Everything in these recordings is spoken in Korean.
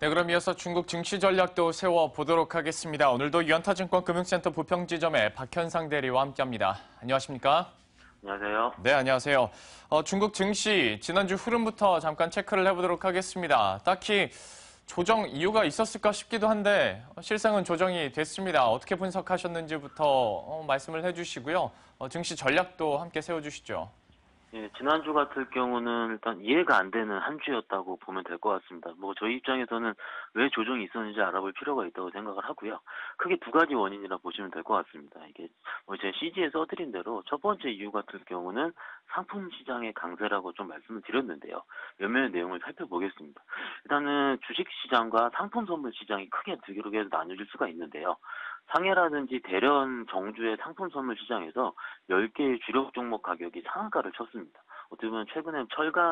네, 그럼 이어서 중국 증시 전략도 세워보도록 하겠습니다. 오늘도 유한타증권 금융센터 부평지점의 박현상 대리와 함께합니다. 안녕하십니까? 안녕하세요. 네, 안녕하세요. 중국 증시 지난주 흐름부터 잠깐 체크를 해보도록 하겠습니다. 딱히 조정 이유가 있었을까 싶기도 한데 실상은 조정이 됐습니다. 어떻게 분석하셨는지부터 말씀을 해주시고요. 증시 전략도 함께 세워주시죠. 예, 지난주 같을 경우는 일단 이해가 안 되는 한 주였다고 보면 될 것 같습니다. 뭐 저희 입장에서는 왜 조정이 있었는지 알아볼 필요가 있다고 생각을 하고요. 크게 두 가지 원인이라 보시면 될 것 같습니다. 이게 뭐 제 CG에 써드린 대로 첫 번째 이유 같을 경우는 상품 시장의 강세라고 좀 말씀을 드렸는데요. 몇몇 내용을 살펴보겠습니다. 일단은 주식 시장과 상품 선물 시장이 크게 두 개로 나눠질 수가 있는데요. 상해라든지 대련 정주의 상품 선물 시장에서 10개의 주력 종목 가격이 상한가를 쳤습니다. 어떻게 보면 최근에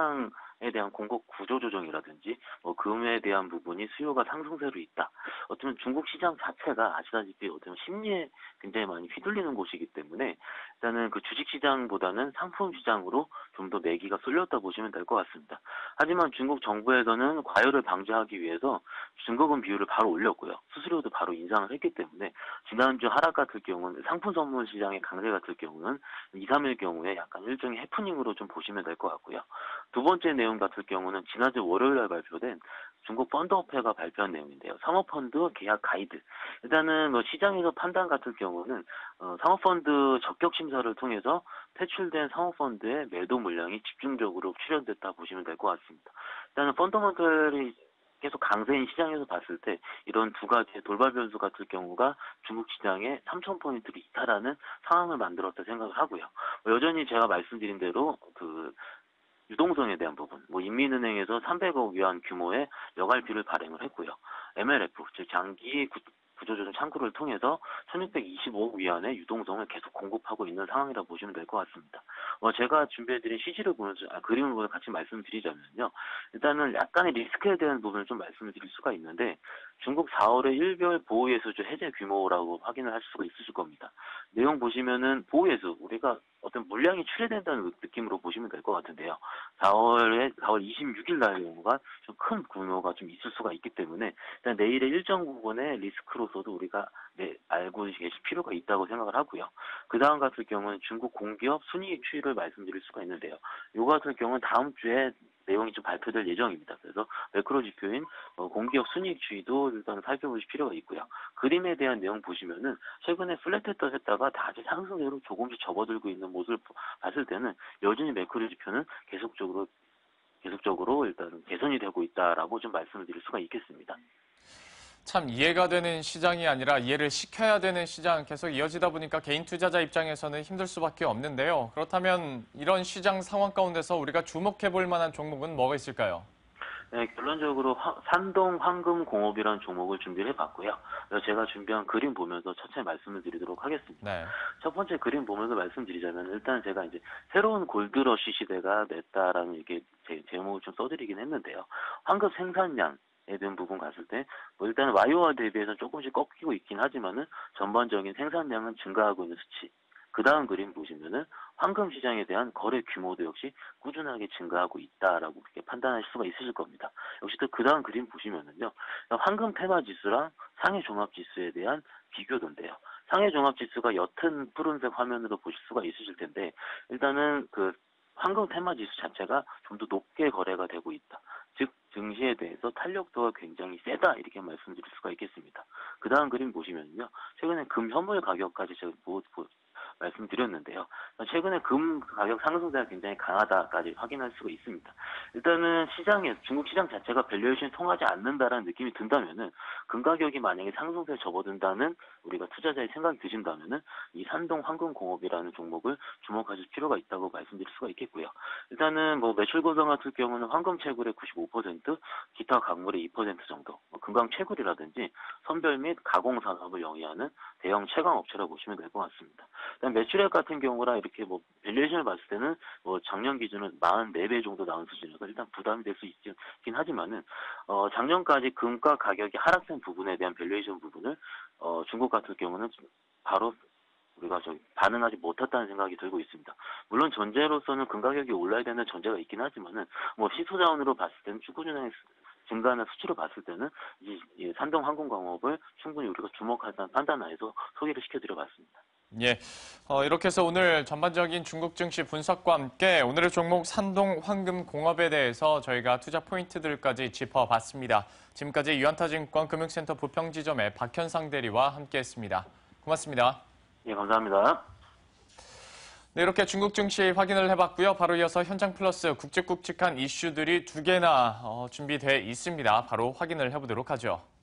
철강에 대한 공급 구조 조정이라든지 뭐 금에 대한 부분이 수요가 상승세로 있다. 어떻게 보면 중국 시장 자체가 아시다시피 어떻게 보면 심리에 굉장히 많이 휘둘리는 곳이기 때문에 일단은 그 주식 시장보다는 상품 시장으로 좀 더 매기가 쏠렸다 보시면 될 것 같습니다. 하지만 중국 정부에서는 과열을 방지하기 위해서 중거금 비율을 바로 올렸고요. 수수료도 바로 인상을 했기 때문에 지난주 하락 같을 경우는 상품 선물 시장의 강세 같을 경우는 2, 3일 경우에 약간 일종의 해프닝으로 좀 보시면 될 것 같고요. 두 번째 내용 같을 경우는 지난주 월요일날 발표된 중국 펀드협회가 발표한 내용인데요. 상업펀드 계약 가이드. 일단은 뭐 시장에서 판단 같을 경우는 상업펀드 적격 심사를 통해서 퇴출된 상업펀드의 매도 물량이 집중적으로 출현됐다 보시면 될 것 같습니다. 일단은 펀더먼털이 계속 강세인 시장에서 봤을 때 이런 두 가지의 돌발 변수 같을 경우가 중국 시장에 3,000포인트를 이탈하는 상황을 만들었다 생각을 하고요. 여전히 제가 말씀드린 대로 그 유동성에 대한 부분, 뭐 인민은행에서 300억 위안 규모의 여갈비를 발행을 했고요. MLF, 즉 장기 구조조정 창구를 통해서 1625억 위안의 유동성을 계속 공급하고 있는 상황이라 보시면 될 것 같습니다. 제가 준비해드린 CG를 보면서, 그림을 보면서 같이 말씀드리자면요. 일단은 약간의 리스크에 대한 부분을 좀 말씀을 드릴 수가 있는데, 중국 4월의 일별 보호예수주 해제 규모라고 확인을 할 수가 있으실 겁니다. 내용 보시면은 보호예수, 우리가 어떤 물량이 출회된다는 느낌으로 보시면 될 것 같은데요. 4월 26일 날 경우가 좀 큰 규모가 좀 있을 수가 있기 때문에 일단 내일의 일정 부분의 리스크로서도 우리가 알고 계실 필요가 있다고 생각을 하고요. 그 다음 같은 경우는 중국 공기업 순이익 추이를 말씀드릴 수가 있는데요. 요 같은 경우는 다음 주에 내용이 좀 발표될 예정입니다. 그래서 매크로 지표인 공기업 순이익 추이도 일단 살펴보실 필요가 있고요. 그림에 대한 내용 보시면은 최근에 플랫했다가 다시 상승세로 조금씩 접어들고 있는 모습을 봤을 때는 여전히 매크로 지표는 계속적으로 일단 개선이 되고 있다라고 좀 말씀을 드릴 수가 있겠습니다. 참 이해가 되는 시장이 아니라 이해를 시켜야 되는 시장 계속 이어지다 보니까 개인 투자자 입장에서는 힘들 수밖에 없는데요. 그렇다면 이런 시장 상황 가운데서 우리가 주목해 볼 만한 종목은 뭐가 있을까요? 네, 결론적으로 산동 황금공업이라는 종목을 준비를 해봤고요. 그래서 제가 준비한 그림 보면서 차차히 말씀을 드리도록 하겠습니다. 네. 첫 번째 그림 보면서 말씀드리자면 일단 제가 이제 새로운 골드러시 시대가 됐다라는 이렇게 제목을 좀 써드리긴 했는데요. 황금 생산량 에 대한 부분 갔을 때, 뭐 일단은 YOR 대비해서 조금씩 꺾이고 있긴 하지만은 전반적인 생산량은 증가하고 있는 수치. 그 다음 그림 보시면은 황금 시장에 대한 거래 규모도 역시 꾸준하게 증가하고 있다라고 그렇게 판단하실 수가 있으실 겁니다. 역시 또 그 다음 그림 보시면은요, 황금 테마 지수랑 상해 종합 지수에 대한 비교도인데요. 상해 종합 지수가 옅은 푸른색 화면으로 보실 수가 있으실 텐데, 일단은 그 황금 테마 지수 자체가 좀 더 높게 거래가 되고 있다. 즉 증시에 대해서 탄력도가 굉장히 세다 이렇게 말씀드릴 수가 있겠습니다. 그 다음 그림 보시면요. 최근에 금 현물 가격까지 제가 말씀드렸는데요. 최근에 금 가격 상승세가 굉장히 강하다까지 확인할 수가 있습니다. 일단은 중국 시장 자체가 밸류에이션이 통하지 않는다라는 느낌이 든다면은 금 가격이 만약에 상승세에 접어든다는 우리가 투자자의 생각이 드신다면은 이 산동 황금공업이라는 종목을 주목하실 필요가 있다고 말씀드릴 수가 있겠고요. 일단은 뭐 매출 구성 같은 경우는 황금 채굴의 95%, 기타 광물의 2% 정도, 금강 채굴이라든지 선별 및 가공 산업을 영위하는 대형 채광 업체라고 보시면 될 것 같습니다. 매출액 같은 경우라 이렇게 뭐 밸류에이션을 봤을 때는 뭐 작년 기준은 44배 정도 나온 수준이라서 일단 부담이 될 수 있긴 하지만은 작년까지 금가 가격이 하락된 부분에 대한 밸류에이션 부분을 중국 같은 경우는 바로 우리가 반응하지 못했다는 생각이 들고 있습니다. 물론 전제로서는 금 가격이 올라야 되는 전제가 있긴 하지만은 뭐 시소 자원으로 봤을 때는 증가하는 수치로 봤을 때는 이 산동항공광업을 충분히 우리가 주목한다는 판단하에서 소개를 시켜드려봤습니다. 예, 이렇게 해서 오늘 전반적인 중국 증시 분석과 함께 오늘의 종목 산동황금공업에 대해서 저희가 투자 포인트들까지 짚어봤습니다. 지금까지 유한타증권 금융센터 부평지점의 박현상 대리와 함께했습니다. 고맙습니다. 예, 감사합니다. 네, 이렇게 중국 증시 확인을 해봤고요. 바로 이어서 현장 플러스 굵직굵직한 이슈들이 두 개나 준비되어 있습니다. 바로 확인을 해보도록 하죠.